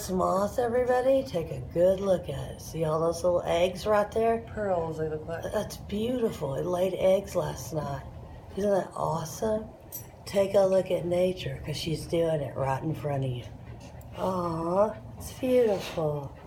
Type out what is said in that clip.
This moth, everybody, take a good look at it. See all those little eggs right there? Pearls they look like. That's beautiful. It laid eggs last night. Isn't that awesome? Take a look at nature, because she's doing it right in front of you. Aw, it's beautiful.